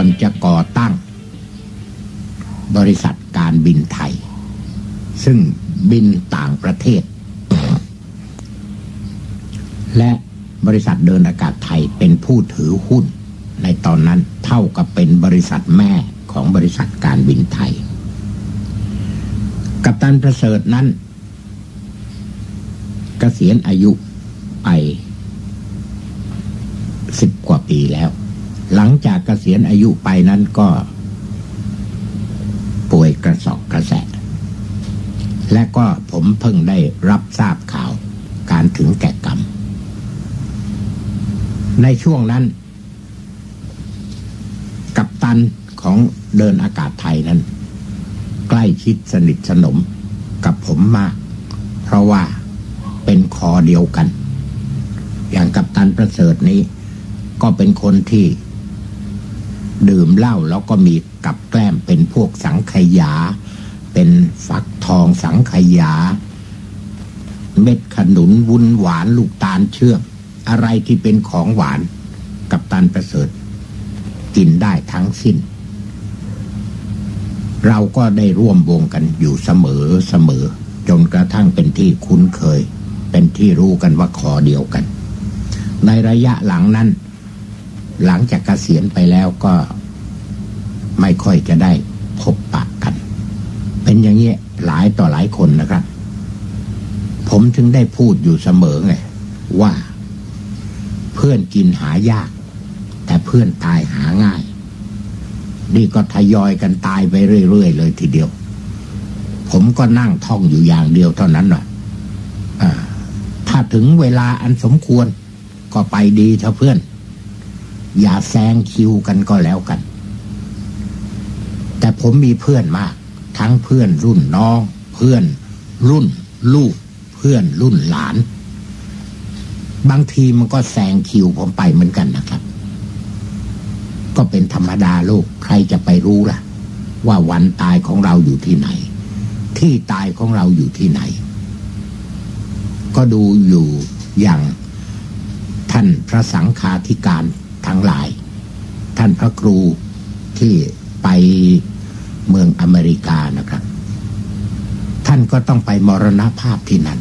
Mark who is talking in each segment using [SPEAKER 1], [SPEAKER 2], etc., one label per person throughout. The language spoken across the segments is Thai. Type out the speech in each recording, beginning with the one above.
[SPEAKER 1] อนจะก่อตั้งบริษัทการบินไทยซึ่งบินต่างประเทศและบริษัทเดินอากาศไทยเป็นผู้ถือหุ้นในตอนนั้นเท่ากับเป็นบริษัทแม่ของบริษัทการบินไทยกัปตันประเสริฐนั้นเกษียณอายุไป10 กว่าปีแล้วหลังจากเกษียณอายุไปนั้นก็ป่วยกระสอบกระแสะและก็ผมเพิ่งได้รับทราบข่าวการถึงแก่กรรมในช่วงนั้นกัปตันของเดินอากาศไทยนั้นใกล้ชิดสนิทสนมกับผมมากเพราะว่าเป็นคอเดียวกันอย่างกัปตันประเสริฐนี้ก็เป็นคนที่ดื่มเหล้าแล้วก็มีกับแกล้มเป็นพวกสังขยาเป็นฟักทองสังขยาเม็ดขนุนวุ้นหวานลูกตาลเชื่อมอะไรที่เป็นของหวานกัปตันประเสริฐกินได้ทั้งสิ้นเราก็ได้ร่วมวงกันอยู่เสมอจนกระทั่งเป็นที่คุ้นเคยเป็นที่รู้กันว่าคอเดียวกันในระยะหลังนั้นหลังจากเกษียณไปแล้วก็ไม่ค่อยจะได้พบปะกันเป็นอย่างนี้หลายต่อหลายคนนะครับผมถึงได้พูดอยู่เสมอไงว่าเพื่อนกินหายากแต่เพื่อนตายหาง่ายนี่ก็ทยอยกันตายไปเรื่อยๆเลยทีเดียวผมก็นั่งท่องอยู่อย่างเดียวเท่านั้นว่าถ้าถึงเวลาอันสมควรก็ไปดีเถอะเพื่อนอย่าแซงคิวกันก็แล้วกันแต่ผมมีเพื่อนมากทั้งเพื่อนรุ่นน้องเพื่อนรุ่นลูกเพื่อนรุ่นหลานบางทีมันก็แซงคิวผมไปเหมือนกันนะครับก็เป็นธรรมดาลูกใครจะไปรู้ล่ะว่าวันตายของเราอยู่ที่ไหนที่ตายของเราอยู่ที่ไหนก็ดูอยู่อย่างท่านพระสังฆาธิการทั้งหลายท่านพระครูที่ไปเมืองอเมริกานะครับท่านก็ต้องไปมรณภาพที่นั่น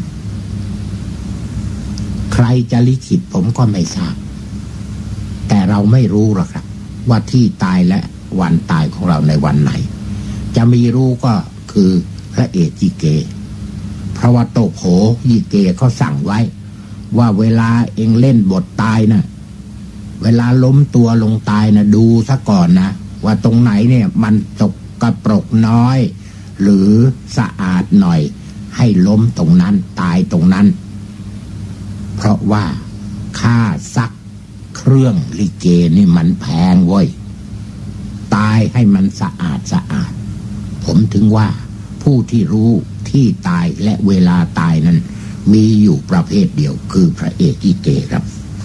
[SPEAKER 1] ใครจะลิขิตผมก็ไม่ทราบแต่เราไม่รู้หรอกครับว่าที่ตายและวันตายของเราในวันไหนจะมีรู้ก็คือพระเอกยิเกเพราะว่าโตโผยิเกเขาสั่งไว้ว่าเวลาเองเล่นบทตายนะเวลาล้มตัวลงตายนะดูซะก่อนนะว่าตรงไหนเนี่ยมันตกกระปรกน้อยหรือสะอาดหน่อยให้ล้มตรงนั้นตายตรงนั้นเพราะว่าค่าซักเครื่องลิเกนี่มันแพงเว้ยตายให้มันสะอาดผมถึงว่าผู้ที่รู้ที่ตายและเวลาตายนั้นมีอยู่ประเภทเดียวคือพระเอกลิเกครับ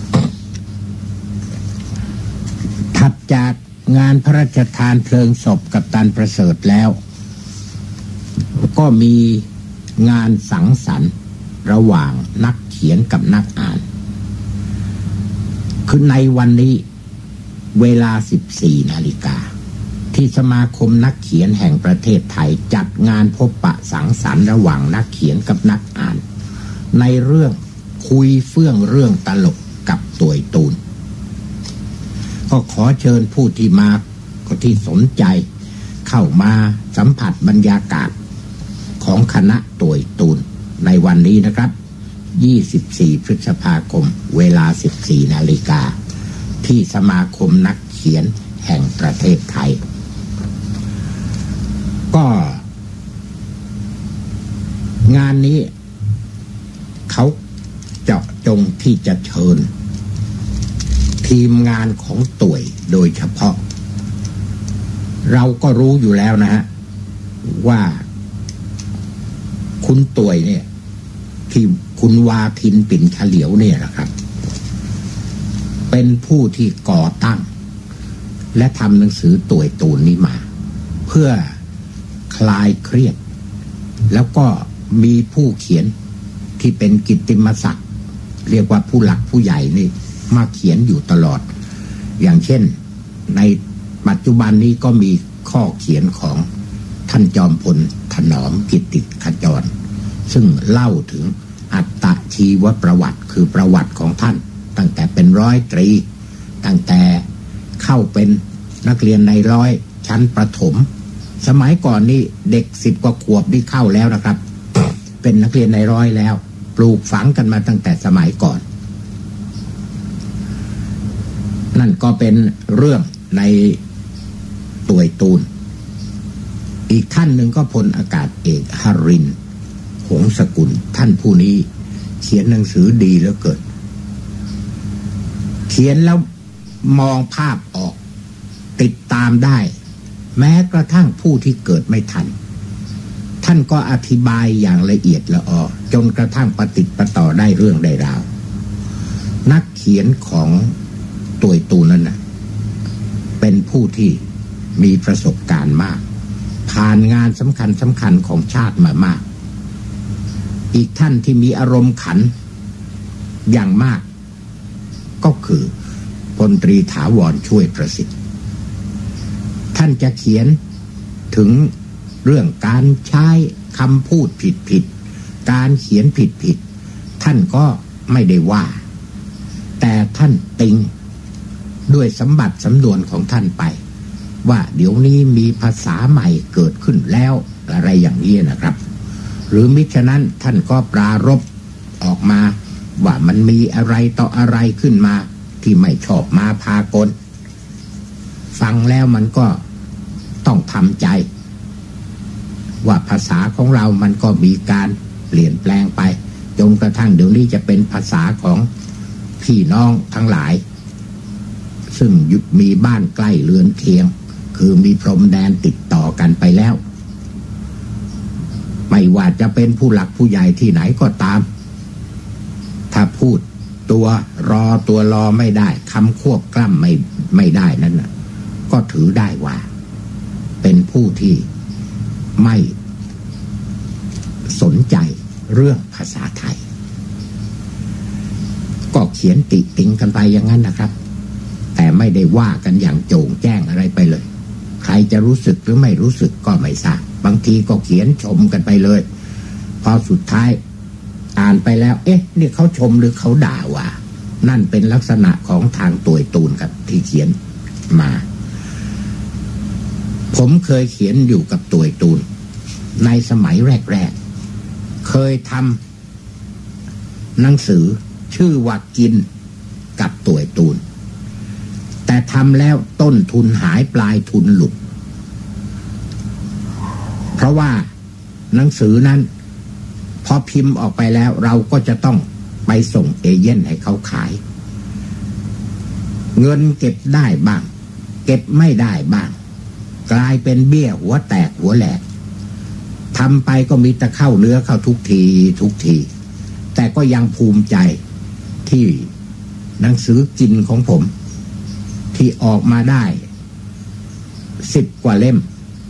[SPEAKER 1] ถัดจากงานพระราชทานเพลิงศพกัปตันประเสริฐแล้วก็มีงานสังสรรค์ระหว่างนักเขียนกับนักอ่านคือในวันนี้เวลา 14 นาฬิกาที่สมาคมนักเขียนแห่งประเทศไทยจัดงานพบปะสังสรรค์ระหว่างนักเขียนกับนักอ่านในเรื่องคุยเฟื่องเรื่องตลกกับต่วยตูนก็ขอเชิญผู้ที่มาก็ที่สนใจเข้ามาสัมผัสบรรยากาศของคณะต่วยตูนในวันนี้นะครับ24 พฤษภาคมเวลา 14 นาฬิกาที่สมาคมนักเขียนแห่งประเทศไทยก็งานนี้เขาเจาะจงที่จะเชิญทีมงานของต่วยโดยเฉพาะเราก็รู้อยู่แล้วนะฮะว่าคุณต่วยเนี่ยที่คุณวาทินปิ่นเฉลียวเนี่ยนะครับเป็นผู้ที่ก่อตั้งและทำหนังสือต่วยตูนนี้มาเพื่อคลายเครียดแล้วก็มีผู้เขียนที่เป็นกิตติมศักดิ์เรียกว่าผู้หลักผู้ใหญ่นี่มาเขียนอยู่ตลอดอย่างเช่นในปัจจุบันนี้ก็มีข้อเขียนของท่านจอมพลถนอมกิตติขจรซึ่งเล่าถึงอัตชีวประวัติคือประวัติของท่านตั้งแต่เป็นร้อยตรีตั้งแต่เข้าเป็นนักเรียนในร้อยชั้นประถมสมัยก่อนนี่เด็ก10 กว่าขวบนี่เข้าแล้วนะครับเป็นนักเรียนในร้อยแล้วปลูกฝังกันมาตั้งแต่สมัยก่อนนั่นก็เป็นเรื่องในต่วยตูนอีกท่านหนึ่งก็พลอากาศเอกหรินทร์หงสกุลท่านผู้นี้เขียนหนังสือดีเหลือเกินเขียนแล้วมองภาพออกติดตามได้แม้กระทั่งผู้ที่เกิดไม่ทันท่านก็อธิบายอย่างละเอียดละออจนกระทั่งประติดประต่อได้เรื่องได้ราวนักเขียนของต่วยตูนนั้นนะเป็นผู้ที่มีประสบการณ์มากผ่านงานสำคัญของชาติมามากอีกท่านที่มีอารมณ์ขันอย่างมากก็คือพลตรีถาวรช่วยประสิทธิ์ท่านจะเขียนถึงเรื่องการใช้คำพูดผิดการเขียนผิดท่านก็ไม่ได้ว่าแต่ท่านติงด้วยสมบัติสำนวนของท่านไปว่าเดี๋ยวนี้มีภาษาใหม่เกิดขึ้นแล้วอะไรอย่างนี้นะครับหรือมิฉะนั้นท่านก็ปรารภออกมาว่ามันมีอะไรต่ออะไรขึ้นมาที่ไม่ชอบมาพากลฟังแล้วมันก็ต้องทำใจว่าภาษาของเรามันก็มีการเปลี่ยนแปลงไปจนกระทั่งเดี๋ยวนี้จะเป็นภาษาของพี่น้องทั้งหลายซึ่งมีบ้านใกล้เรือนเคียงคือมีพรมแดนติดต่อกันไปแล้วไม่ว่าจะเป็นผู้หลักผู้ใหญ่ที่ไหนก็ตามถ้าพูดตัวรอไม่ได้คำควบกล้ำไม่ได้นั่นน่ะก็ถือได้ว่าเป็นผู้ที่ไม่สนใจเรื่องภาษาไทยก็เขียนติติงกันไปอย่างนั้นนะครับแต่ไม่ได้ว่ากันอย่างโจ่งแจ้งอะไรไปเลยใครจะรู้สึกหรือไม่รู้สึกก็ไม่ทราบบางทีก็เขียนชมกันไปเลยพอสุดท้ายอ่านไปแล้วนี่เขาชมหรือเขาด่าว่านั่นเป็นลักษณะของทางต่วยตูนครับที่เขียนมาผมเคยเขียนอยู่กับต่วยตูนในสมัยแรกๆเคยทำหนังสือชื่อว่ากินกับต่วยตูนแต่ทำแล้วต้นทุนหายปลายทุนหลุดเพราะว่าหนังสือนั้นพอพิมพ์ออกไปแล้วเราก็จะต้องไปส่งเอเย่นให้เขาขายเงินเก็บได้บ้างเก็บไม่ได้บ้างกลายเป็นเบี้ยหัวแตกหัวแหลกทำไปก็มีแต่เข้าเนื้อเข้าทุกทีแต่ก็ยังภูมิใจที่หนังสือกินของผมที่ออกมาได้10 กว่าเล่ม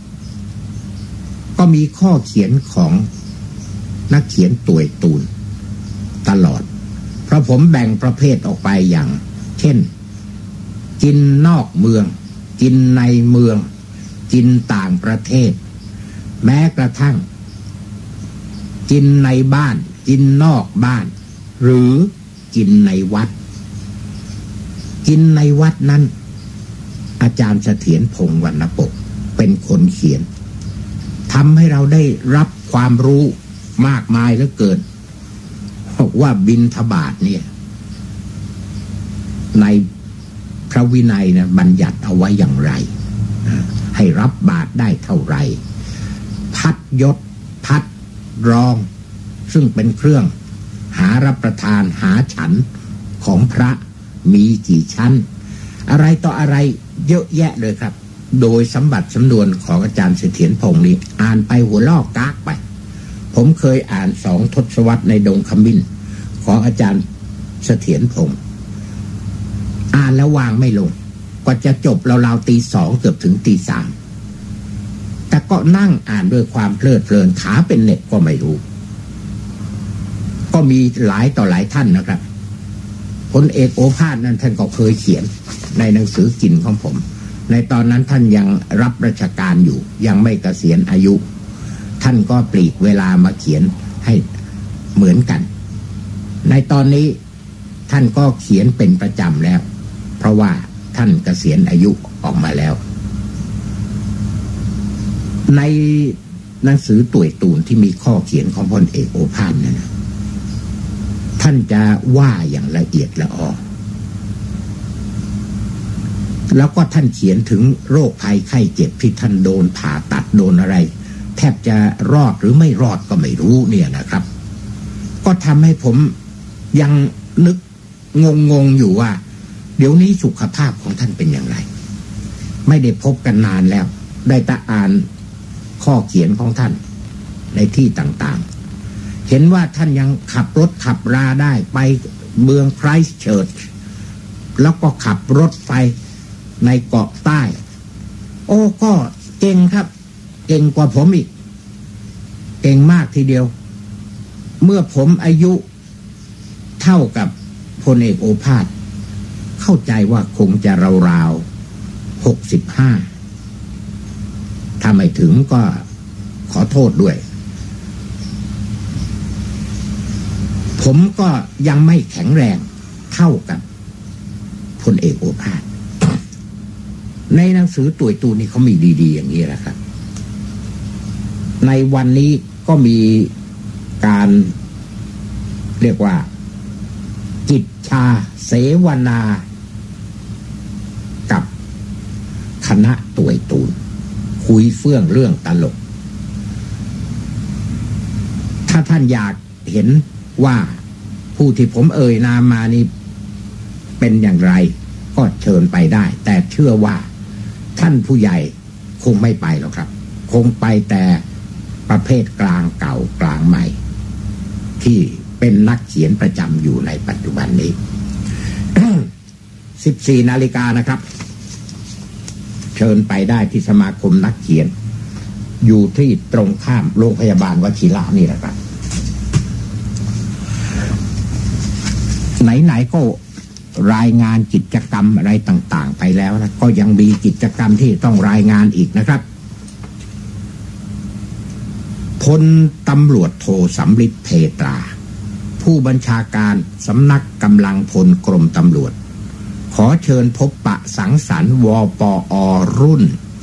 [SPEAKER 1] ก็มีข้อเขียนของนักเขียนต่วยตูนตลอดเพราะผมแบ่งประเภทออกไปอย่างเช่นกินนอกเมืองกินในเมืองกินต่างประเทศแม้กระทั่งกินในบ้านกินนอกบ้านหรือกินในวัดกินในวัดนั้นอาจารย์เสถียรพงษ์วรรณปกเป็นคนเขียนทำให้เราได้รับความรู้มากมายเหลือเกินว่าบิณฑบาตเนี่ยในพระวินัยนะบัญญัติเอาไว้อย่างไรให้รับบาตรได้เท่าไหร่พัดยศพัดรองซึ่งเป็นเครื่องหารับประทานหาฉันของพระมีกี่ชั้นอะไรต่ออะไรเยอะแยะเลยครับโดยสมบัติสำนวนของอาจารย์เสถียรพงษ์นี้อ่านไปหัวลอกกากไปผมเคยอ่าน2 ทศวรรษในดงขมิ้นของอาจารย์เสถียรพงษ์อ่านแล้ววางไม่ลงกว่าจะจบราวๆ 2:00 เกือบถึง 3:00แต่ก็นั่งอ่านด้วยความเพลิดเพลินขาเป็นเน็บก็ไม่รู้ก็มีหลายต่อหลายท่านนะครับพลเอกโอภาสนั้นท่านก็เคยเขียนในหนังสือกินของผมในตอนนั้นท่านยังรับราชการอยู่ยังไม่เกษียณอายุท่านก็ปลีกเวลามาเขียนให้เหมือนกันในตอนนี้ท่านก็เขียนเป็นประจำแล้วเพราะว่าท่านเกษียณอายุออกมาแล้วในหนังสือตุ๋ยตูนที่มีข้อเขียนของพลเอกโอภาสนั่นนะท่านจะว่าอย่างละเอียดละออแล้วก็ท่านเขียนถึงโรคภัยไข้เจ็บที่ท่านโดนผ่าตัดโดนอะไรแทบจะรอดหรือไม่รอดก็ไม่รู้เนี่ยนะครับก็ทำให้ผมยังนึกงงอยู่ว่าเดี๋ยวนี้สุขภาพของท่านเป็นอย่างไรไม่ได้พบกันนานแล้วได้แต่อ่านข้อเขียนของท่านในที่ต่างๆเห็นว่าท่านยังขับรถขับราได้ไปเมืองไครสต์เชิร์ชแล้วก็ขับรถไปในเกาะใต้โอ้ก็เก่งครับเก่งกว่าผมอีกเก่งมากทีเดียวเมื่อผมอายุเท่ากับพลเอกโอภาสเข้าใจว่าคงจะราวๆ65ถ้าไม่ถึงก็ขอโทษด้วยผมก็ยังไม่แข็งแรงเท่ากับพลเอกโอภาสในหนังสือตุ๋ยตูนนี่เขามีดีๆอย่างนี้แหละครับในวันนี้ก็มีการเรียกว่าจิตชาเสวนากับคณะตุ๋ยตูนคุยเฟื่องเรื่องตลกถ้าท่านอยากเห็นว่าผู้ที่ผมเอ่ยนามมานี้เป็นอย่างไรก็เชิญไปได้แต่เชื่อว่าท่านผู้ใหญ่คงไม่ไปหรอกครับคงไปแต่ประเภทกลางเก่ากลางใหม่ที่เป็นนักเขียนประจำอยู่ในปัจจุบันนี้ 14 นาฬิกานะครับเชิญไปได้ที่สมาคมนักเขียนอยู่ที่ตรงข้ามโรงพยาบาลวชิระนี่แหละครับไหนๆก็รายงานกิจกรรมอะไรต่างๆไปแล้วนะก็ยังมีกิจกรรมที่ต้องรายงานอีกนะครับพลตำรวจโทสำริดเพตราผู้บัญชาการสำนักกำลังพลกรมตำรวจขอเชิญพบปะสังสรรค์วปอรุ่น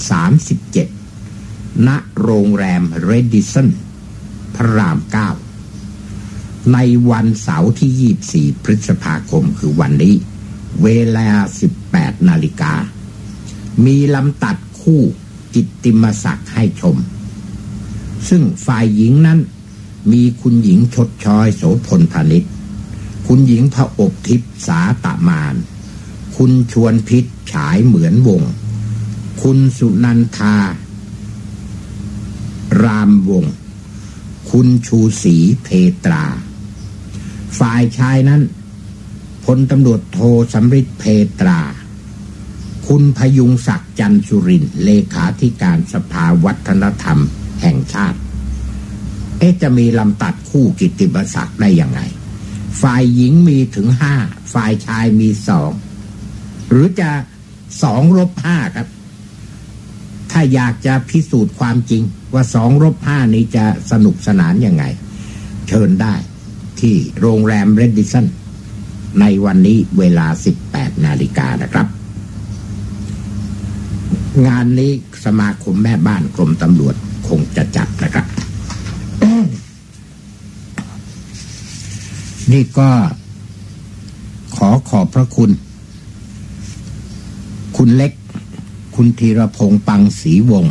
[SPEAKER 1] 37ณโรงแรมเรดิสันพระราม9ในวันเสาร์ที่24พฤษภาคมคือวันนี้เวลา 18 นาฬิกามีลำตัดคู่กิตติมศักดิ์ให้ชมซึ่งฝ่ายหญิงนั้นมีคุณหญิงชดช้อยโสพลพาณิชย์คุณหญิงพระอบทิพย์สาตมานคุณชวนพิษฉายเหมือนวงคุณสุนันทารามวงคุณชูศรีเพตราฝ่ายชายนั้นพลตำรวจโทสำริดเพตราคุณพยุงศักดิ์จันทร์สุรินทร์เลขาธิการสภาวัฒนธรรมแห่งชาติจะมีลำตัดคู่กิตติมศักดิ์ได้ยังไงฝ่ายหญิงมีถึง5ฝ่ายชายมี2หรือจะ2 รบ 5ครับถ้าอยากจะพิสูจน์ความจริงว่า2 รบ 5นี้จะสนุกสนานยังไงเชิญได้ที่โรงแรมเรดิสันในวันนี้เวลา 18 นาฬิกานะครับงานนี้สมาคมแม่บ้านกรมตำรวจคงจะจัดนะครับนี่ก็ขอบพระคุณคุณเล็กคุณธีรพงษ์ปังศรีวงศ์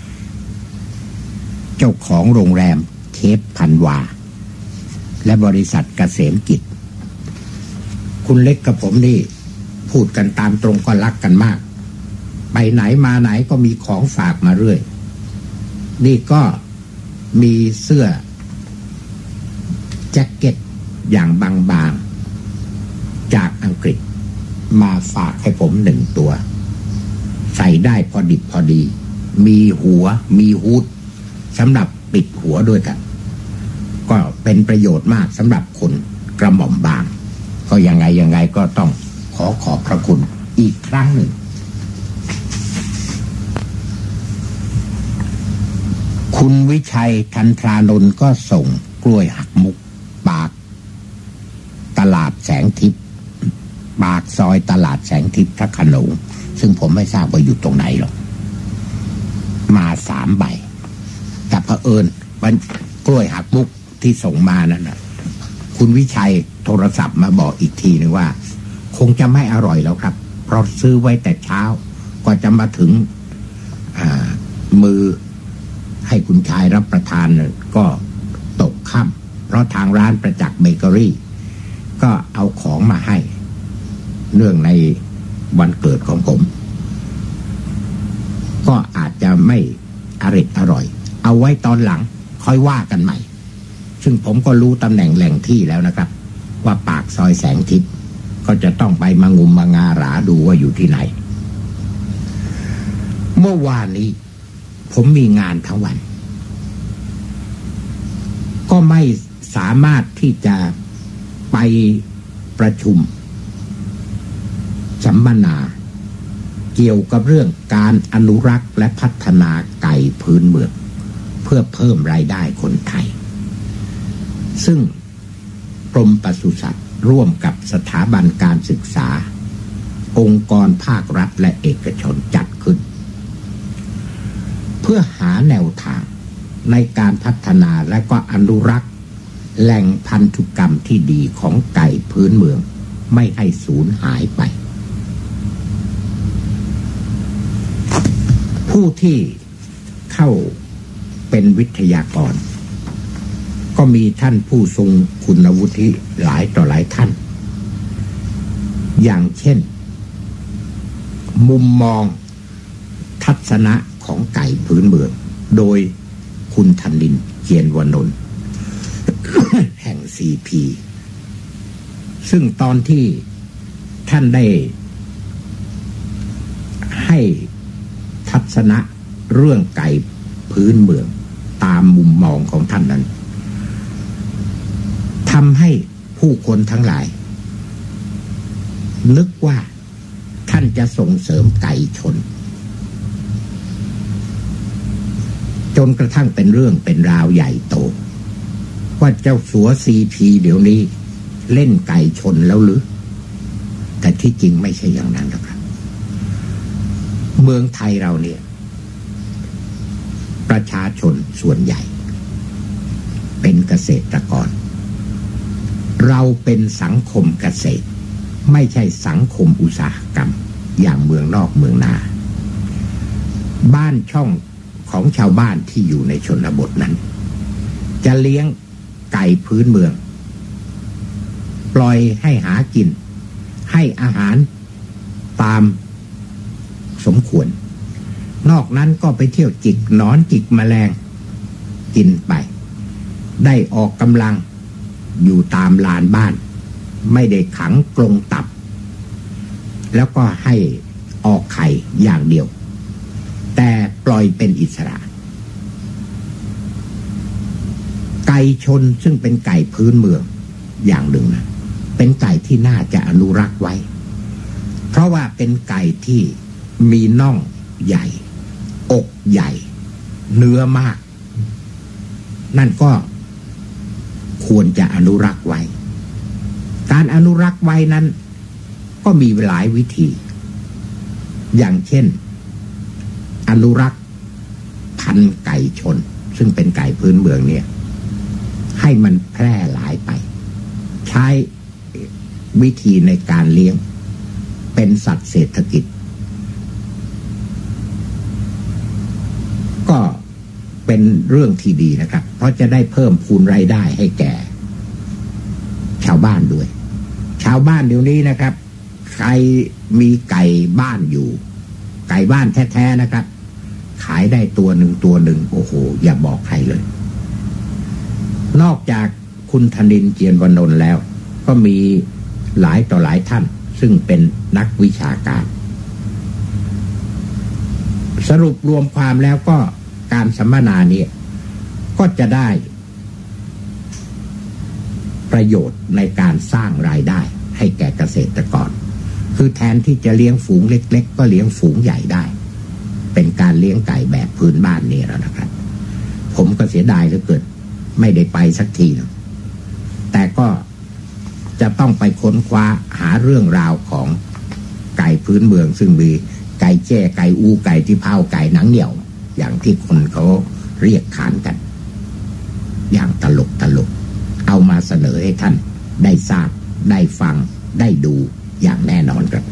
[SPEAKER 1] เจ้าของโรงแรมเคปพันวาและบริษัทเกษมกิจคุณเล็กกับผมนี่พูดกันตามตรงก็รักกันมากไปไหนมาไหนก็มีของฝากมาเรื่อยนี่ก็มีเสื้อแจ็คเก็ตอย่างบางๆจากอังกฤษมาฝากให้ผม1 ตัวใส่ได้พอดิบพอดีมีหัวมีฮูดสำหรับปิดหัวด้วยกันก็เป็นประโยชน์มากสำหรับคนกระหม่อมบางก็ยังไงก็ต้องขอบพระคุณอีกครั้งหนึ่งคุณวิชัยทันทรานนท์ก็ส่งกล้วยหักมุกปากตลาดแสงทิพย์ปากซอยตลาดแสงทิพย์พระโขนงซึ่งผมไม่ทราบว่าอยู่ตรงไหนหรอกมา3 ใบแต่เผอิญมันกล้วยหักมุกที่ส่งมานั่นนะคุณวิชัยโทรศัพท์มาบอกอีกทีนึงว่าคงจะไม่อร่อยแล้วครับเพราะซื้อไว้แต่เช้ากว่าจะมาถึงมือให้คุณชายรับประทานก็ตกค่ำเพราะทางร้านประจักษ์เบเกอรี่ก็เอาของมาให้เนื่องในวันเกิดของผมก็อาจจะไม่อร่อยเอาไว้ตอนหลังค่อยว่ากันใหม่ซึ่งผมก็รู้ตำแหน่งแหล่งที่แล้วนะครับว่าปากซอยแสงทิพย์ก็จะต้องไปมางุมมางาหราดูว่าอยู่ที่ไหนเมื่อวานนี้ผมมีงานทั้งวันก็ไม่สามารถที่จะไปประชุมสัมมนาเกี่ยวกับเรื่องการอนุรักษ์และพัฒนาไก่พื้นเมืองเพื่อเพิ่มรายได้คนไทยซึ่งกรมปศุสัตว์ร่วมกับสถาบันการศึกษาองค์กรภาครัฐและเอกชนจัดขึ้นเพื่อหาแนวทางในการพัฒนาและก็อนุรักษ์แหล่งพันธุกรรมที่ดีของไก่พื้นเมืองไม่ให้สูญหายไปผู้ที่เข้าเป็นวิทยากรก็มีท่านผู้ทรงคุณวุฒิหลายต่อหลายท่านอย่างเช่นมุมมองทัศนะของไก่พื้นเมืองโดยคุณธนินทร์ เจียนวนนท์ แห่ง CP ซึ่งตอนที่ท่านได้ให้ทัศนะเรื่องไก่พื้นเมืองตามมุมมองของท่านนั้นทำให้ผู้คนทั้งหลายนึกว่าท่านจะส่งเสริมไก่ชนจนกระทั่งเป็นเรื่องเป็นราวใหญ่โตว่าเจ้าสัว CP เดี๋ยวนี้เล่นไก่ชนแล้วหรือแต่ที่จริงไม่ใช่อย่างนั้นหรอกครับเมืองไทยเราเนี่ยประชาชนส่วนใหญ่เป็นเกษตรกรเราเป็นสังคมเกษตรไม่ใช่สังคมอุตสาหกรรมอย่างเมืองนอกเมืองนาบ้านช่องของชาวบ้านที่อยู่ในชนบทนั้นจะเลี้ยงไก่พื้นเมืองปล่อยให้หากินให้อาหารตามสมควรนอกนั้นก็ไปเที่ยวจิกหนอนจิกแมลงกินไปได้ออกกำลังอยู่ตามลานบ้านไม่ได้ขังกรงตับแล้วก็ให้ออกไข่อย่างเดียวแต่ปล่อยเป็นอิสระไก่ชนซึ่งเป็นไก่พื้นเมืองอย่างหนึ่งนะเป็นไก่ที่น่าจะอนุรักษ์ไว้เพราะว่าเป็นไก่ที่มีน่องใหญ่อกใหญ่เนื้อมากนั่นก็ควรจะอนุรักษ์ไว้การอนุรักษ์ไว้นั้นก็มีหลายวิธีอย่างเช่นอนุรักษ์พันธุ์ไก่ชนซึ่งเป็นไก่พื้นเมืองเนี่ยให้มันแพร่หลายไปใช้วิธีในการเลี้ยงเป็นสัตว์เศรษฐกิจก็เป็นเรื่องที่ดีนะครับเพราะจะได้เพิ่มพูนรายได้ให้แก่ชาวบ้านด้วยชาวบ้านเดี๋ยวนี้นะครับใครมีไก่บ้านอยู่ไก่บ้านแท้ๆนะครับขายได้ตัวหนึ่งโอ้โหอย่าบอกใครเลยนอกจากคุณธนินทร์ เจียนวนนท์แล้วก็มีหลายต่อหลายท่านซึ่งเป็นนักวิชาการสรุปรวมความแล้วก็การสัมมนานี้ก็จะได้ประโยชน์ในการสร้างรายได้ให้แก่เกษตรกรคือแทนที่จะเลี้ยงฝูงเล็กๆก็เลี้ยงฝูงใหญ่ได้เป็นการเลี้ยงไก่แบบพื้นบ้านนี่แล้วนะครับผมก็เสียดายเหลือเกินไม่ได้ไปสักทีนะแต่ก็จะต้องไปค้นคว้าหาเรื่องราวของไก่พื้นเมืองซึ่งมีไก่แจ้ไก่อูไก่ที่เผาไก่หนังเหนียวอย่างที่คนเขาเรียกขานกันอย่างตลกเอามาเสนอให้ท่านได้ทราบได้ฟังได้ดูอย่างแน่นอนครับ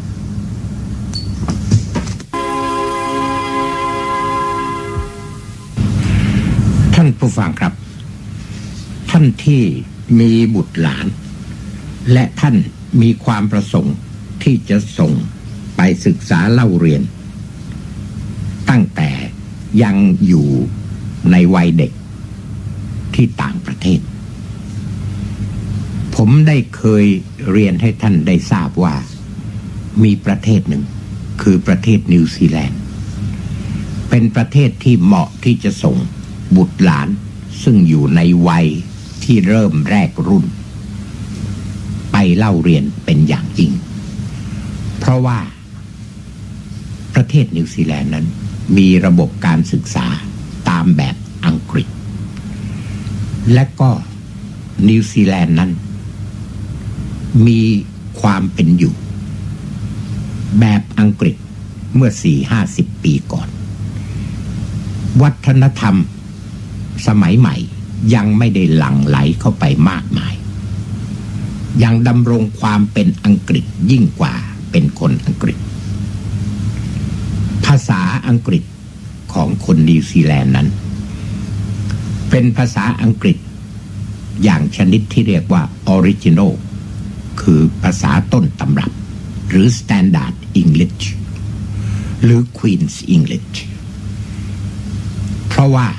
[SPEAKER 1] ท่านผู้ฟังครับท่านที่มีบุตรหลานและท่านมีความประสงค์ที่จะส่งไปศึกษาเล่าเรียนตั้งแต่ยังอยู่ในวัยเด็กที่ต่างประเทศผมได้เคยเรียนให้ท่านได้ทราบว่ามีประเทศหนึ่งคือประเทศนิวซีแลนด์เป็นประเทศที่เหมาะที่จะส่งบุตรหลานซึ่งอยู่ในวัยที่เริ่มแรกรุ่นไปเล่าเรียนเป็นอย่างยิ่งเพราะว่าประเทศนิวซีแลนด์นั้นมีระบบการศึกษาตามแบบอังกฤษและก็นิวซีแลนด์นั้นมีความเป็นอยู่แบบอังกฤษเมื่อ 4-50 ปีก่อนวัฒนธรรมสมัยใหม่ยังไม่ได้หลั่งไหลเข้าไปมากมายยังดำรงความเป็นอังกฤษยิ่งกว่าเป็นคนอังกฤษภาษาอังกฤษของคนนิวซีแลนด์นั้นเป็นภาษาอังกฤษอย่างชนิดที่เรียกว่าออริจินอลคือภาษาต้นตำรับหรือ Standard English หรือ Queen's English เพราะว่า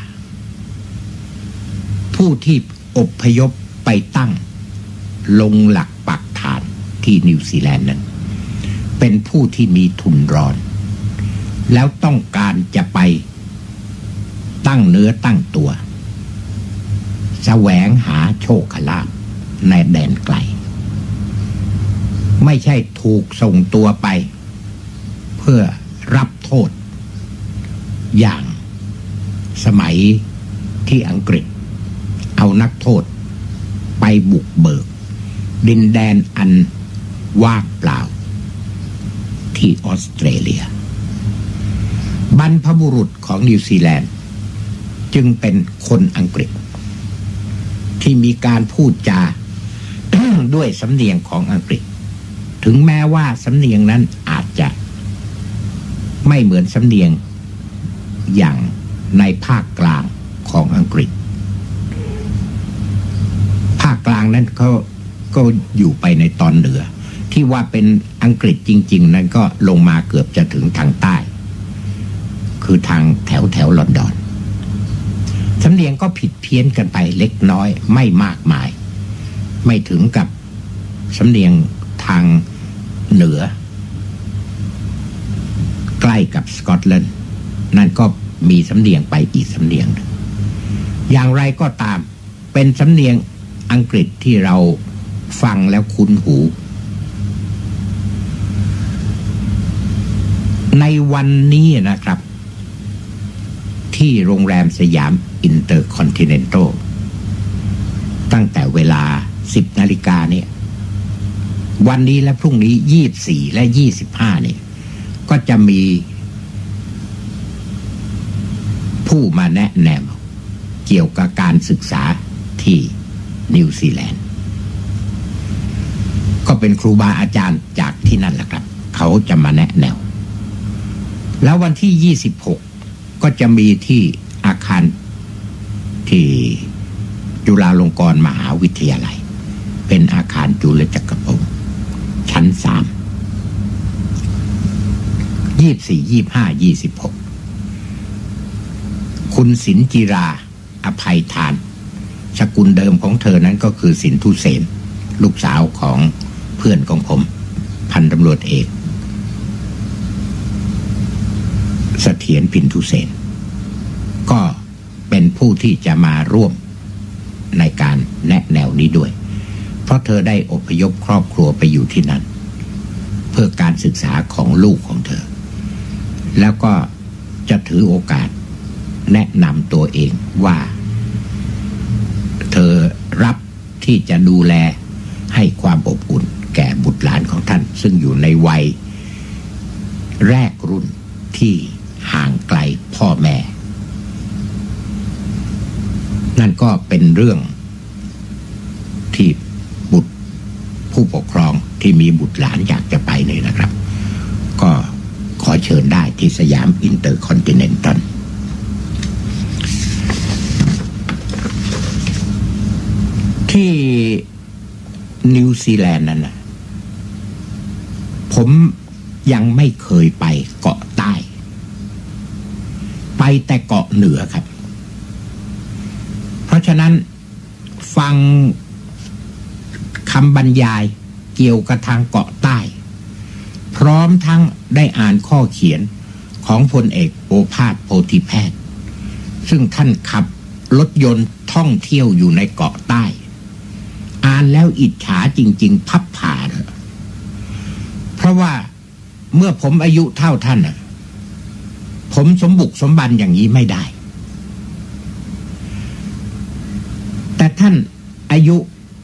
[SPEAKER 1] ผู้ที่อพยพไปตั้งลงหลักปักฐานที่นิวซีแลนด์นั้นเป็นผู้ที่มีทุนร้อนแล้วต้องการจะไปตั้งเนื้อตั้งตัวแสวงหาโชคลาภในแดนไกลไม่ใช่ถูกส่งตัวไปเพื่อรับโทษอย่างสมัยที่อังกฤษเอานักโทษไปบุกเบิกดินแดนอันว่างเปล่าที่ออสเตรเลียบรรพบุรุษของนิวซีแลนด์จึงเป็นคนอังกฤษที่มีการพูดจา ด้วยสำเนียงของอังกฤษถึงแม้ว่าสำเนียงนั้นอาจจะไม่เหมือนสำเนียงอย่างในภาคกลางของอังกฤษภาคกลางนั้นเขาก็อยู่ไปในตอนเหนือที่ว่าเป็นอังกฤษจริงๆนั้นก็ลงมาเกือบจะถึงทางใต้คือทางแถวลอนดอนสำเนียงก็ผิดเพี้ยนกันไปเล็กน้อยไม่มากมายไม่ถึงกับสำเนียงทางเหนือใกล้กับสกอตแลนด์นั่นก็มีสำเนียงไปอีกสำเนียงอย่างไรก็ตามเป็นสำเนียงอังกฤษที่เราฟังแล้วคุ้นหูในวันนี้นะครับที่โรงแรมสยามอินเตอร์คอนติเนนตัลตั้งแต่เวลา 10 นาฬิกาเนี่ยวันนี้และพรุ่งนี้24และ25เนี่ยก็จะมีผู้มาแนะแนวเกี่ยวกับการศึกษาที่นิวซีแลนด์ก็เป็นครูบาอาจารย์จากที่นั่นแหละครับเขาจะมาแนะแนวแล้ววันที่26ก็จะมีที่อาคารที่จุฬาลงกรณ์มหาวิทยาลัยเป็นอาคารจุลจักรพงศ์ชั้น3 24 25 26คุณสินจิราอภัยทานสกุลเดิมของเธอนั้นก็คือสินทุเสนลูกสาวของเพื่อนของผมพันตำรวจเอกเสถียรพินทุเสนก็เป็นผู้ที่จะมาร่วมในการแนะแนวนี้ด้วยเพราะเธอได้อพยพครอบครัวไปอยู่ที่นั่นเพื่อการศึกษาของลูกของเธอแล้วก็จะถือโอกาสแนะนำตัวเองว่าเธอรับที่จะดูแลให้ความอบอุ่นแก่บุตรหลานของท่านซึ่งอยู่ในวัยแรกรุ่นที่ห่างไกลพ่อแม่นั่นก็เป็นเรื่องที่บุตรผู้ปกครองที่มีบุตรหลานอยากจะไปเลยนะครับก็ขอเชิญได้ที่สยามอินเตอร์คอนติเนนตัลที่นิวซีแลนด์นั่นนะผมยังไม่เคยไปเกาะใต้ไปแต่เกาะเหนือครับเพราะฉะนั้นฟังคำบรรยายเกี่ยวกับทางเกาะใต้พร้อมทั้งได้อ่านข้อเขียนของพลเอกโอภาสโพธิแพทย์ซึ่งท่านขับรถยนต์ท่องเที่ยวอยู่ในเกาะใต้อ่านแล้วอิจฉาจริงๆพับผ่าเลยเพราะว่าเมื่อผมอายุเท่าท่านน่ะผมสมบุกสมบันอย่างนี้ไม่ได้แต่ท่านอายุ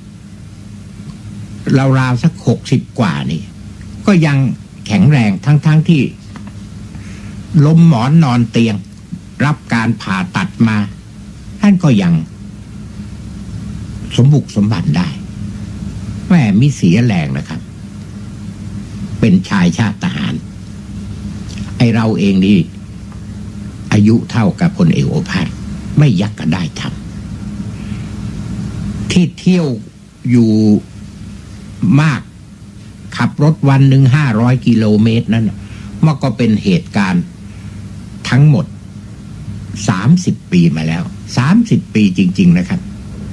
[SPEAKER 1] ราวๆสัก60กว่านี่ก็ยังแข็งแรงทั้งที่ล้มหมอนนอนเตียงรับการผ่าตัดมาท่านก็ยังสมบุกสมบันได้แม่มิเสียแรงนะครับเป็นชายชาติทหารไอเราเองนี่อายุเท่ากับพลเอกโอภาสไม่ยักก็ได้ทำที่เที่ยวอยู่มากขับรถวันหนึ่ง500 กิโลเมตรนั้นมันก็เป็นเหตุการณ์ทั้งหมด30 ปีมาแล้ว30 ปีจริงๆนะครับ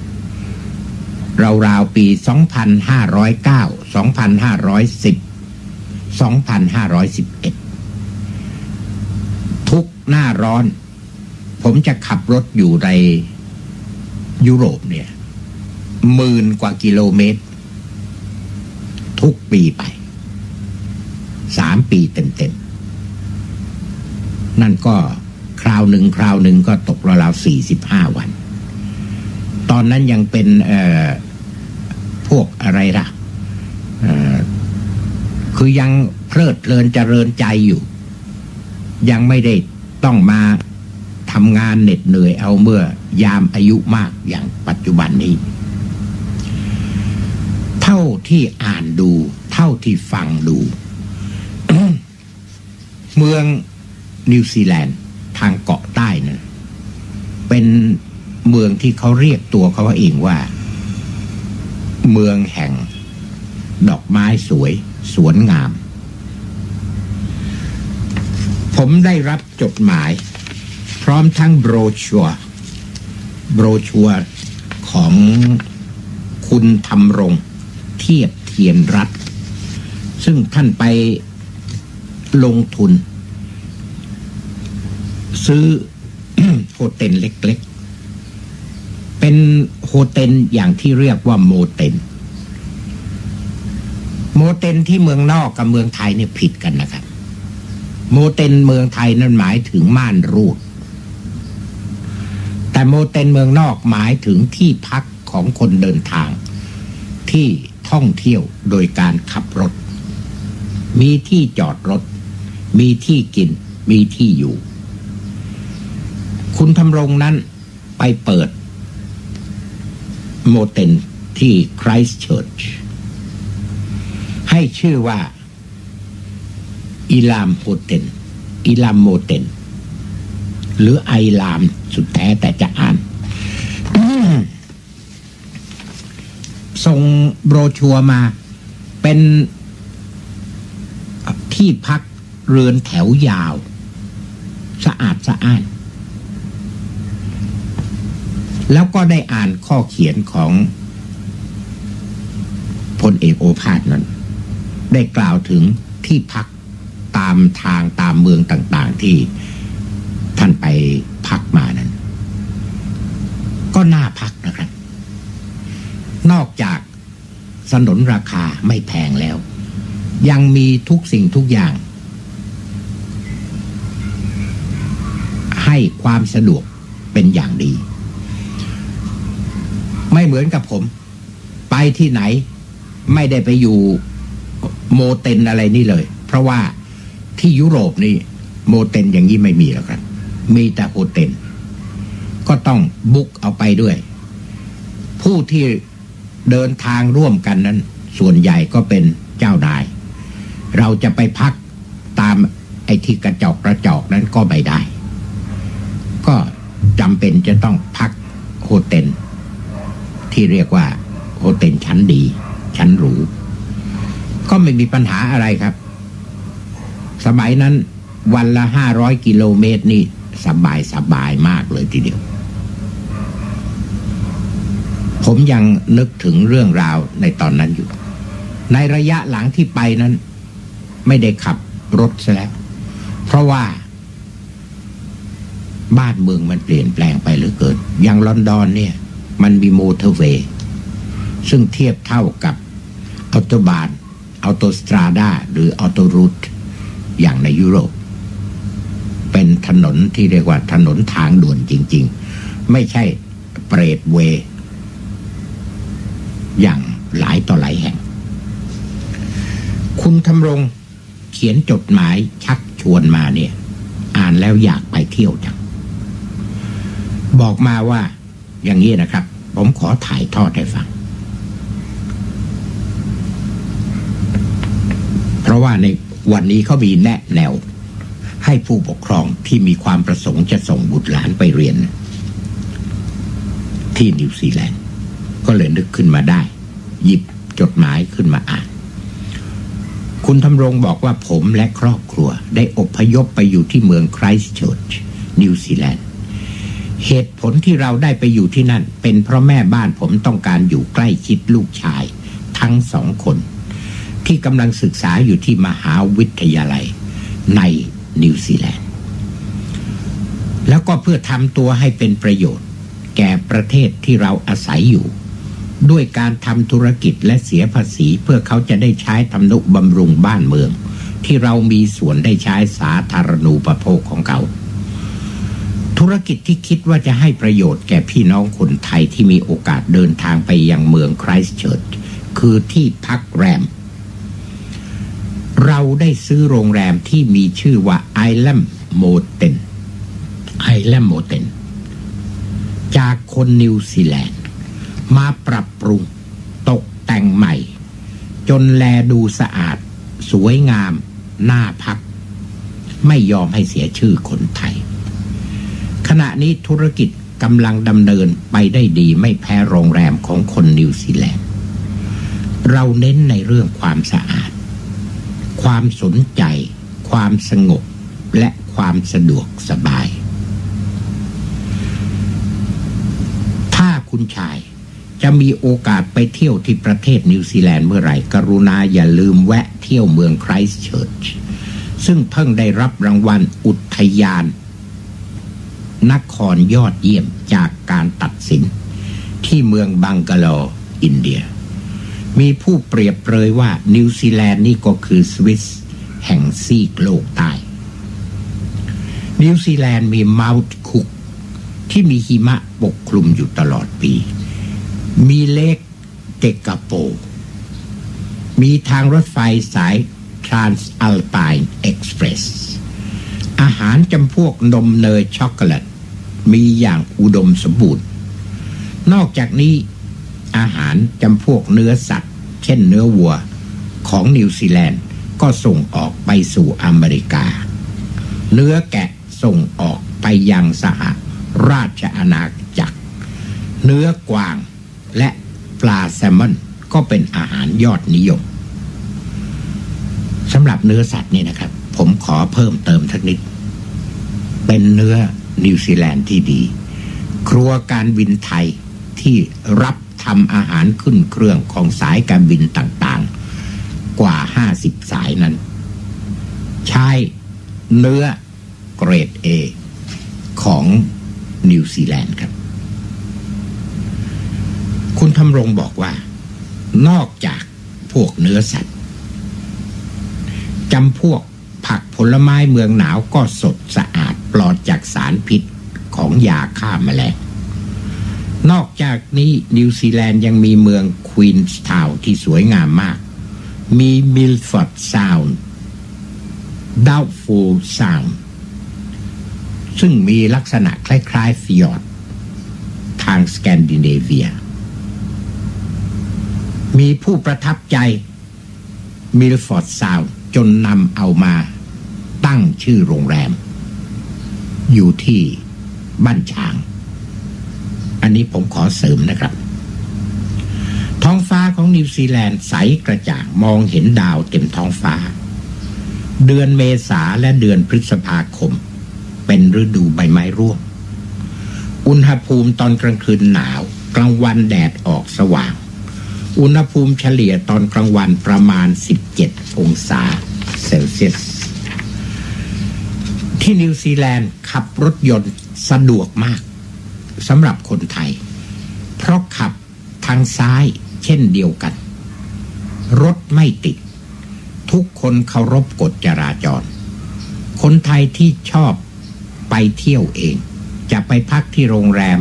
[SPEAKER 1] ราวๆปี2509 2510 2511ทุกหน้าร้อนผมจะขับรถอยู่ในยุโรปเนี่ย10,000 กว่ากิโลเมตรทุกปีไป3 ปีเต็มๆนั่นก็คราวหนึ่งก็ตกราวๆ45 วันตอนนั้นยังเป็นพวกอะไรล่ะคือยังเพลิดเพลินเจริญใจอยู่ยังไม่ได้ต้องมาทำงานเหน็ดเหนื่อยเอาเมื่อยามอายุมากอย่างปัจจุบันนี้เท่าที่อ่านดูเท่าที่ฟังดู เมืองนิวซีแลนด์ทางเกาะใต้นะเป็นเมืองที่เขาเรียกตัวเขาเองว่าเมืองแห่งดอกไม้สวยสวนงามผมได้รับจดหมายพร้อมทั้งโบรชัวร์ของคุณธำรงเทียบเทียนรัตน์ซึ่งท่านไปลงทุนซื้อ โฮเทลเล็กๆเป็นโฮเทลอย่างที่เรียกว่าโมเทลที่เมืองนอกกับเมืองไทยเนี่ยผิดกันนะครับโมเทลเมืองไทยนั้นหมายถึงม่านรูดแต่โมเทลเมืองนอกหมายถึงที่พักของคนเดินทางที่ท่องเที่ยวโดยการขับรถมีที่จอดรถมีที่กินมีที่อยู่คุณธำรงนั้นไปเปิดโมเทลที่ไครสต์เชิร์ชให้ชื่อว่าอิลามโฮเทลอิลามโมเทลหรือไอลามสุดแท้แต่จะอ่าน ส่งโบรชัวร์มาเป็นที่พักเรือนแถวยาวสะอาดสะอ้านแล้วก็ได้อ่านข้อเขียนของพลเอกโอภาสนั้นได้กล่าวถึงที่พักตามทางตามเมืองต่างๆที่ท่านไปพักมานั้นก็น่าพักนะครับนอกจากสนนราคาไม่แพงแล้วยังมีทุกสิ่งทุกอย่างให้ให้ความสะดวกเป็นอย่างดีไม่เหมือนกับผมไปที่ไหนไม่ได้ไปอยู่โมเต็นอะไรนี่เลยเพราะว่าที่ยุโรปนี่โมเต็นอย่างนี้ไม่มีหรอกครับมีแต่โฮเทลก็ต้องบุ๊กเอาไปด้วยผู้ที่เดินทางร่วมกันนั้นส่วนใหญ่ก็เป็นเจ้านายเราจะไปพักตามไอ้ที่กระจอกนั้นก็ไม่ได้ก็จำเป็นจะต้องพักโฮเทลที่เรียกว่าโฮเทลชั้นดีชั้นหรูก็ไม่มีปัญหาอะไรครับสมัยนั้นวันละ500 กิโลเมตรนี่สบายมากเลยทีเดียวผมยังนึกถึงเรื่องราวในตอนนั้นอยู่ในระยะหลังที่ไปนั้นไม่ได้ขับรถซะแล้วเพราะว่าบ้านเมืองมันเปลี่ยนแปลงไปเหลือเกินอย่างลอนดอนเนี่ยมันมีมอเตอร์เวย์ซึ่งเทียบเท่ากับออโตบานออโตสตราดาหรือออโตรูทอย่างในยุโรปเป็นถนนที่เรียกว่าถนนทางด่วนจริงๆไม่ใช่เปรตเวย์อย่างหลายต่อหลายแห่งคุณธำรงเขียนจดหมายชักชวนมาเนี่ยอ่านแล้วอยากไปเที่ยวจังบอกมาว่าอย่างนี้นะครับผมขอถ่ายทอดให้ฟังเพราะว่าในวันนี้เขามีแนะแนวให้ผู้ปกครองที่มีความประสงค์จะส่งบุตรหลานไปเรียนที่นิวซีแลนด์ก็เลยนึกขึ้นมาได้หยิบจดหมายขึ้นมาอ่านคุณธำรงบอกว่าผมและครอบครัวได้อพยพไปอยู่ที่เมืองไครสต์เชิร์ชนิวซีแลนด์เหตุผลที่เราได้ไปอยู่ที่นั่นเป็นเพราะแม่บ้านผมต้องการอยู่ใกล้ชิดลูกชายทั้ง2 คนที่กำลังศึกษาอยู่ที่มหาวิทยาลัยในนิวซีแลนด์แล้วก็เพื่อทำตัวให้เป็นประโยชน์แก่ประเทศที่เราอาศัยอยู่ด้วยการทำธุรกิจและเสียภาษีเพื่อเขาจะได้ใช้ทำนุบำรุงบ้านเมืองที่เรามีส่วนได้ใช้สาธารณูปโภคของเขาธุรกิจที่คิดว่าจะให้ประโยชน์แก่พี่น้องคนไทยที่มีโอกาสเดินทางไปยังเมืองไครสต์เชิร์ชคือที่พักแรมเราได้ซื้อโรงแรมที่มีชื่อว่าไอแลมโมเทนจากคนนิวซีแลนด์มาปรับปรุงตกแต่งใหม่จนแลดูสะอาดสวยงามน่าพักไม่ยอมให้เสียชื่อคนไทยขณะนี้ธุรกิจกำลังดำเนินไปได้ดีไม่แพ้โรงแรมของคนนิวซีแลนด์เราเน้นในเรื่องความสะอาดความสนใจความสงบและความสะดวกสบายถ้าคุณชายจะมีโอกาสไปเที่ยวที่ประเทศนิวซีแลนด์เมื่อไหร่กรุณาอย่าลืมแวะเที่ยวเมืองไครสต์เชิร์ชซึ่งเพิ่งได้รับรางวัลอุทยานนครยอดเยี่ยมจากการตัดสินที่เมืองบังกาโลอินเดียมีผู้เปรียบเปรยว่านิวซีแลนด์นี่ก็คือสวิสแห่งซีกโลกใต้นิวซีแลนด์มีเมาท์คุกที่มีหิมะปกคลุมอยู่ตลอดปีมีเลคเกกาโปมีทางรถไฟสาย Transalpine Express อาหารจำพวกนมเนยช็อกโกแลตมีอย่างอุดมสมบูรณ์นอกจากนี้อาหารจำพวกเนื้อสัตว์เช่นเนื้อวัวของนิวซีแลนด์ก็ส่งออกไปสู่อเมริกาเนื้อแกะส่งออกไปยังสหราชอาณาจักรเนื้อกวางและปลาแซลมอนก็เป็นอาหารยอดนิยมสำหรับเนื้อสัตว์นี่นะครับผมขอเพิ่มเติมสักนิดเป็นเนื้อนิวซีแลนด์ที่ดีครัวการบินไทยที่รับทำอาหารขึ้นเครื่องของสายการบินต่างๆกว่า50สายนั้นใช้เนื้อเกรด A ของนิวซีแลนด์ครับคุณธำรงบอกว่านอกจากพวกเนื้อสัตว์จำพวกผักผลไม้เมืองหนาวก็สดสะอาดปลอดจากสารพิษของยาฆ่าแมลงนอกจากนี้นิวซีแลนด์ยังมีเมืองควีนส์ทาวน์ที่สวยงามมากมีมิลฟอร์ดซาวด์ดาวฟูลซาวด์ซึ่งมีลักษณะคล้ายๆฟิยอร์ดทางสแกนดิเนเวียมีผู้ประทับใจมิลฟอร์ดซาวด์จนนำเอามาตั้งชื่อโรงแรมอยู่ที่บ้านช้างอันนี้ผมขอเสริมนะครับท้องฟ้าของนิวซีแลนด์ใสกระจ่างมองเห็นดาวเต็มท้องฟ้าเดือนเมษาและเดือนพฤษภาคมเป็นฤดูใบไม้ร่วงอุณหภูมิตอนกลางคืนหนาวกลางวันแดดออกสว่างอุณหภูมิเฉลี่ยตอนกลางวันประมาณ17องศาเซลเซียสที่นิวซีแลนด์ขับรถยนต์สะดวกมากสำหรับคนไทยเพราะขับทางซ้ายเช่นเดียวกันรถไม่ติดทุกคนเคารพกฎจราจรคนไทยที่ชอบไปเที่ยวเองจะไปพักที่โรงแรม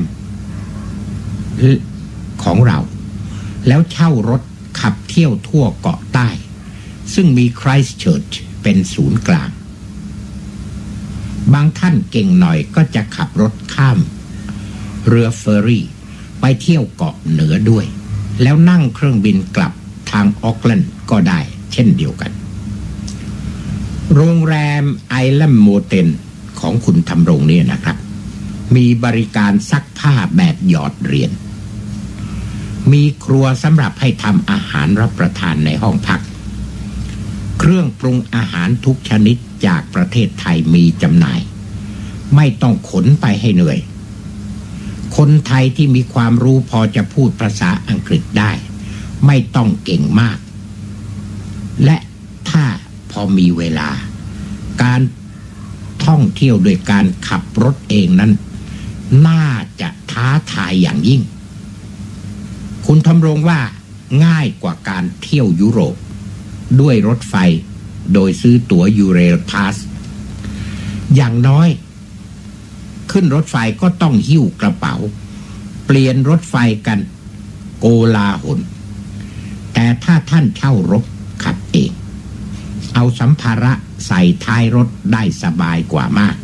[SPEAKER 1] ของเราแล้วเช่ารถขับเที่ยวทั่วเกาะใต้ซึ่งมีไครสต์เชิร์ชเป็นศูนย์กลางบางท่านเก่งหน่อยก็จะขับรถข้ามเรือเฟอร์รี่ไปเที่ยวเกาะเหนือด้วยแล้วนั่งเครื่องบินกลับทางออกแลนด์ก็ได้เช่นเดียวกันโรงแรมไอแลนด์โมเทลของคุณธำรงเนี่ยนะครับมีบริการซักผ้าแบบหยอดเหรียญมีครัวสำหรับให้ทำอาหารรับประทานในห้องพักเครื่องปรุงอาหารทุกชนิดจากประเทศไทยมีจำหน่ายไม่ต้องขนไปให้เหนื่อยคนไทยที่มีความรู้พอจะพูดภาษาอังกฤษได้ไม่ต้องเก่งมากและถ้าพอมีเวลาการท่องเที่ยวโดยการขับรถเองนั้นน่าจะท้าทายอย่างยิ่งคุณธำรงว่าง่ายกว่าการเที่ยวยุโรปด้วยรถไฟโดยซื้อตั๋วยูเรลพาสอย่างน้อยขึ้นรถไฟก็ต้องหิ้วกระเป๋าเปลี่ยนรถไฟกันโกลาหลแต่ถ้าท่านเช่ารถขับเองเอาสัมภาระใส่ท้ายรถได้สบายกว่ามาก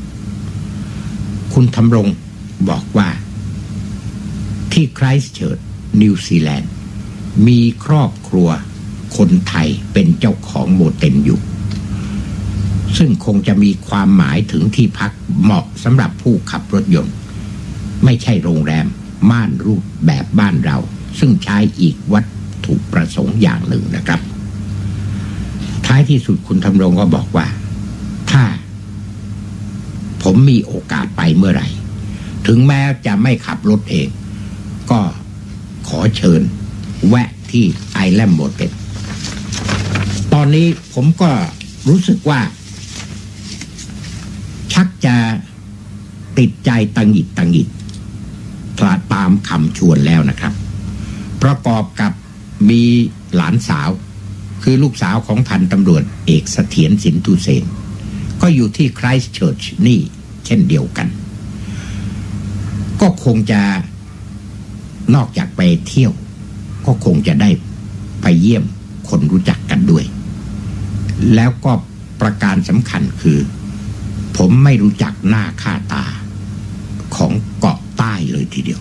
[SPEAKER 1] คุณธำรงบอกว่าที่ไครสต์เชิร์ชนิวซีแลนด์มีครอบครัวคนไทยเป็นเจ้าของโมเทลอยู่ซึ่งคงจะมีความหมายถึงที่พักเหมาะสำหรับผู้ขับรถยนต์ไม่ใช่โรงแรมม่านรูดแบบบ้านเราซึ่งใช้อีกวัตถุประสงค์อย่างหนึ่งนะครับท้ายที่สุดคุณธำรงก็บอกว่าถ้าผมมีโอกาสไปเมื่อไหร่ถึงแม้จะไม่ขับรถเองก็ขอเชิญแวะที่ไอแลนด์โมเทลตอนนี้ผมก็รู้สึกว่าชักจะติดใจตังหิดตามคำชวนแล้วนะครับประกอบกับมีหลานสาวคือลูกสาวของพันตำรวจเอกเสถียรสินธุเสนก็อยู่ที่ไครสต์เชิร์ชนี่เช่นเดียวกันก็คงจะนอกจากไปเที่ยวก็คงจะได้ไปเยี่ยมคนรู้จักกันด้วยแล้วก็ประการสำคัญคือผมไม่รู้จักหน้าค่าตาของเกาะใต้เลยทีเดียว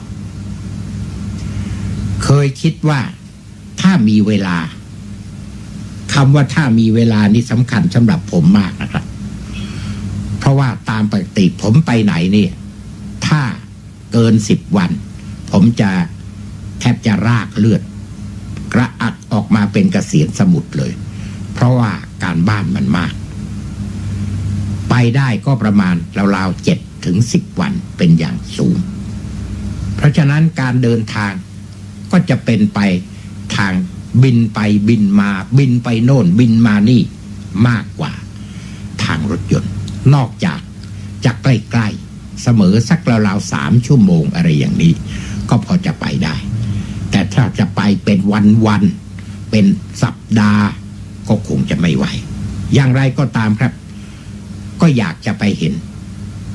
[SPEAKER 1] เคยคิดว่าถ้ามีเวลาคำว่าถ้ามีเวลานี่สำคัญสำหรับผมมากนะครับเพราะว่าตามปกติผมไปไหนเนี่ยถ้าเกิน10 วันผมจะแทบจะรากเลือดกระอักออกมาเป็นเกษียณสมุทรเลยเพราะว่าการบ้านมันมากไปได้ก็ประมาณราวๆ7 ถึง 10 วันเป็นอย่างสูงเพราะฉะนั้นการเดินทางก็จะเป็นไปทางบินไปบินมาบินไปโน่นบินมานี่มากกว่าทางรถยนต์นอกจากจะใกล้ๆเสมอสักราวๆ3 ชั่วโมงอะไรอย่างนี้ก็พอจะไปได้แต่ถ้าจะไปเป็นวันๆเป็นสัปดาห์ก็คงจะไม่ไหวอย่างไรก็ตามครับก็อยากจะไปเห็น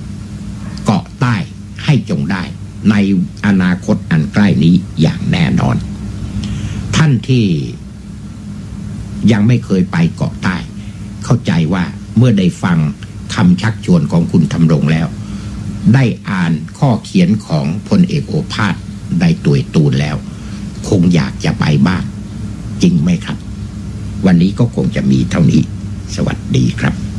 [SPEAKER 1] ใต้ให้จงได้ในอนาคตอันใกล้นี้อย่างแน่นอนท่านที่ยังไม่เคยไปเกาะใต้เข้าใจว่าเมื่อได้ฟังคำชักชวนของคุณธำรงแล้วได้อ่านข้อเขียนของพลเอกโอภาสได้ตุยตูนแล้วคงอยากจะไปบ้างจริงไหมครับวันนี้ก็คงจะมีเท่านี้สวัสดีครับ